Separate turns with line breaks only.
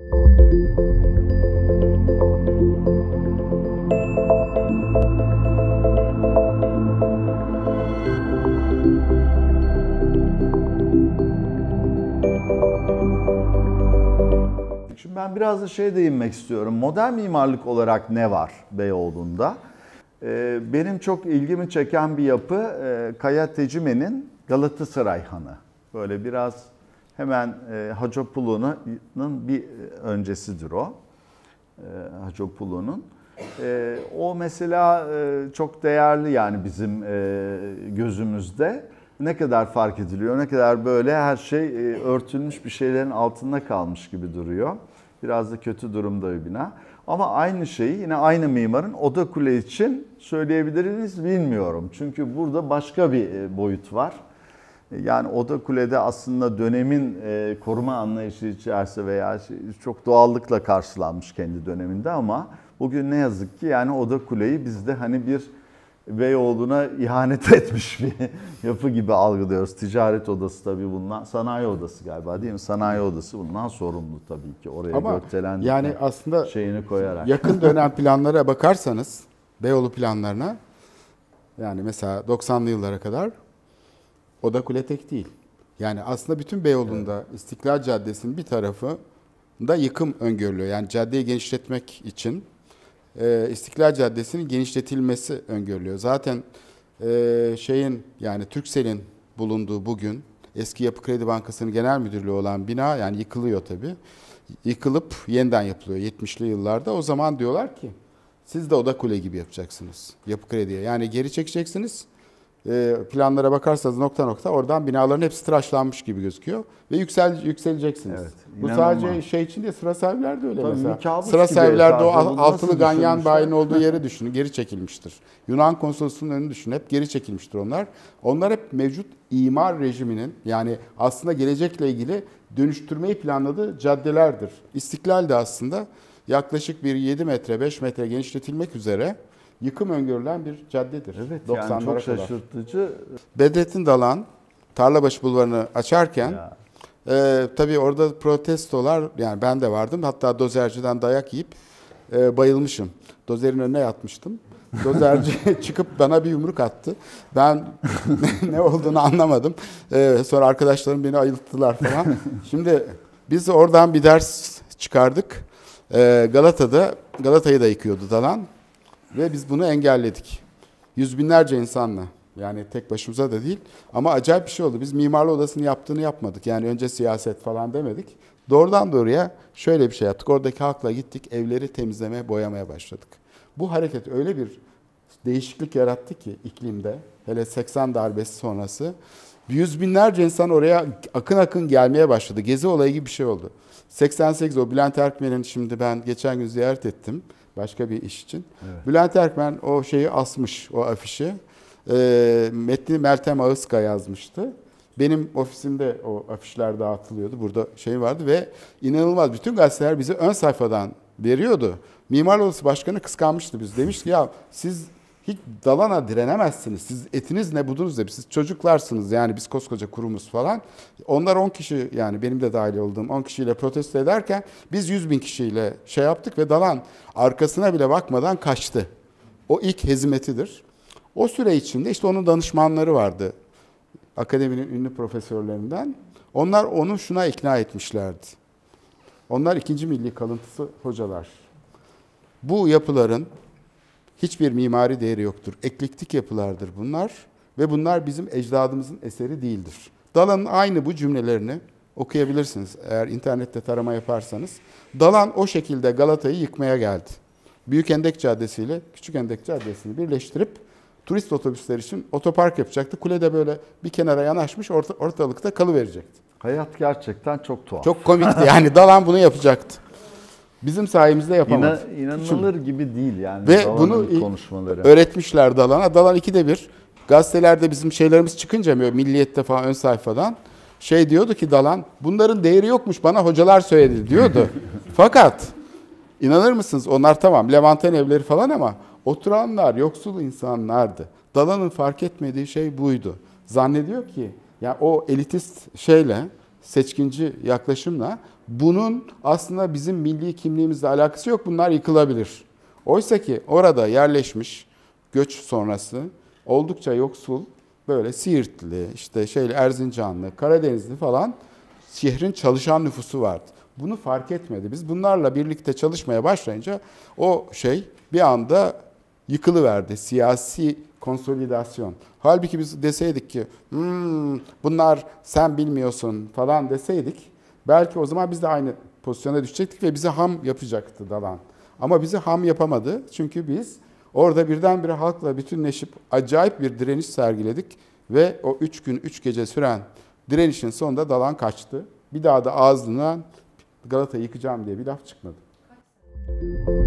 Şimdi ben biraz da değinmek istiyorum. Modern mimarlık olarak ne var Beyoğlu'nda? Benim çok ilgimi çeken bir yapı Kaya Tecime'nin Galatasaray Hanı. Böyle biraz hemen Hacıpulu'nun bir öncesidir o. Hacıpulu'nun. O mesela çok değerli yani bizim gözümüzde. Ne kadar fark ediliyor, ne kadar böyle her şey örtülmüş bir şeylerin altında kalmış gibi duruyor. Biraz da kötü durumda bir bina. Ama aynı şeyi yine aynı mimarın Odakule için söyleyebiliriz bilmiyorum. Çünkü burada başka bir boyut var. Yani Odakule'de aslında dönemin koruma anlayışı içerisinde veya çok doğallıkla karşılanmış kendi döneminde ama bugün ne yazık ki yani Odakule'yi bizde hani bir Beyoğlu'na ihanet etmiş bir yapı gibi algılıyoruz. Ticaret odası tabii bundan, sanayi odası galiba değil mi? Sanayi odası bundan sorumlu tabii ki. Oraya gökdelendik
yani aslında
şeyini koyarak.
Yakın dönem planlara bakarsanız, Beyoğlu planlarına, yani mesela 90'lı yıllara kadar Odakule tek değil. Yani aslında bütün Beyoğlu'nda İstiklal Caddesi'nin bir tarafında yıkım öngörülüyor. Yani caddeyi genişletmek için İstiklal Caddesi'nin genişletilmesi öngörülüyor. Zaten yani Turkcell'in bulunduğu bugün eski Yapı Kredi Bankası'nın genel müdürlüğü olan bina yani yıkılıyor tabii. Yıkılıp yeniden yapılıyor 70'li yıllarda. O zaman diyorlar ki siz de Odakule gibi yapacaksınız Yapı Kredi'ye. Yani geri çekeceksiniz. Planlara bakarsanız nokta nokta oradan binaların hepsi tıraşlanmış gibi gözüküyor ve yükseleceksiniz. Evet, bu sadece şey için değil, sıra sahibler de öyle. Tabii mesela. Sıra sahiblerde o altılı ganyan bayinin olduğu yeri düşünün, geri çekilmiştir. Yunan konsolosluğunun önünü düşünün, hep geri çekilmiştir onlar. Onlar hep mevcut imar rejiminin yani aslında gelecekle ilgili dönüştürmeyi planladığı caddelerdir. İstiklal de aslında yaklaşık bir 7 metre 5 metre genişletilmek üzere yıkım öngörülen bir caddedir.
Evet, yani çok şaşırtıcı.
Bedrettin Dalan Tarlabaşı Bulvarı'nı açarken tabii orada protestolar, yani ben de vardım. Hatta dozerciden dayak yiyip bayılmışım. Dozerin önüne yatmıştım. Dozerci çıkıp bana bir yumruk attı. Ben ne olduğunu anlamadım. Sonra arkadaşlarım beni ayılttılar falan. Şimdi biz oradan bir ders çıkardık. Galata'yı da yıkıyordu Dalan. Ve biz bunu engelledik. Yüz binlerce insanla. Yani tek başımıza da değil. Ama acayip bir şey oldu. Biz mimarlı odasını yaptığını yapmadık. Yani önce siyaset falan demedik. Doğrudan doğruya şöyle bir şey yaptık. Oradaki halkla gittik, evleri temizlemeye, boyamaya başladık. Bu hareket öyle bir değişiklik yarattı ki iklimde. Hele 80 darbesi sonrası. Yüz binlerce insan oraya akın akın gelmeye başladı. Gezi olayı gibi bir şey oldu. 88 o Bülent Erkmen'in, şimdi ben geçen gün ziyaret ettim. Başka bir iş için. Evet. Bülent Erkmen o şeyi asmış, o afişi. Metni Meltem Ağızka yazmıştı. Benim ofisimde o afişler dağıtılıyordu. Burada şey vardı ve inanılmaz. Bütün gazeteler bizi ön sayfadan veriyordu. Mimarlar Odası Başkanı kıskanmıştı biz. Demiş ki ya siz hiç Dalan'a direnemezsiniz. Siz etiniz ne budunuz ne? Siz çocuklarsınız yani biz koskoca kurumuz falan. Onlar 10 kişi, yani benim de dahil olduğum 10 kişiyle protesto ederken biz 100 bin kişiyle şey yaptık ve Dalan arkasına bile bakmadan kaçtı. O ilk hezimetidir. O süre içinde işte onun danışmanları vardı. Akademinin ünlü profesörlerinden. Onlar onu şuna ikna etmişlerdi. Onlar 2. Milli kalıntısı hocalar. Bu yapıların hiçbir mimari değeri yoktur. Eklektik yapılardır bunlar ve bunlar bizim ecdadımızın eseri değildir. Dalan'ın aynı bu cümlelerini okuyabilirsiniz eğer internette tarama yaparsanız. Dalan o şekilde Galata'yı yıkmaya geldi. Büyük Hendek Caddesi ile Küçük Hendek Caddesi'ni birleştirip turist otobüsler için otopark yapacaktı. Kule de böyle bir kenara yanaşmış ortalıkta kalıverecekti.
Hayat gerçekten çok tuhaf.
Çok komikti yani Dalan bunu yapacaktı. Bizim sayemizde yapamadı.
İnanılır gibi değil yani.
Ve bunu öğretmişler Dalan'a. Dalan 2'de 1 gazetelerde bizim şeylerimiz çıkınca Milliyet'te falan ön sayfadan şey diyordu ki Dalan bunların değeri yokmuş bana hocalar söyledi diyordu. Fakat inanır mısınız onlar tamam Levanten evleri falan ama oturanlar yoksul insanlardı. Dalan'ın fark etmediği şey buydu. Zannediyor ki ya o elitist şeyle seçkinci yaklaşımla bunun aslında bizim milli kimliğimizle alakası yok. Bunlar yıkılabilir. Oysa ki orada yerleşmiş göç sonrası oldukça yoksul böyle Siirtli, işte Erzincanlı, Karadenizli falan şehrin çalışan nüfusu vardı. Bunu fark etmedi. Biz bunlarla birlikte çalışmaya başlayınca o bir anda yıkılıverdi. Siyasi konsolidasyon. Halbuki biz deseydik ki bunlar sen bilmiyorsun falan deseydik belki o zaman biz de aynı pozisyona düşecektik ve bizi ham yapacaktı Dalan. Ama bizi ham yapamadı. Çünkü biz orada birdenbire halkla bütünleşip acayip bir direniş sergiledik ve o 3 gün 3 gece süren direnişin sonunda Dalan kaçtı. Bir daha da ağzından Galata'yı yıkacağım diye bir laf çıkmadı.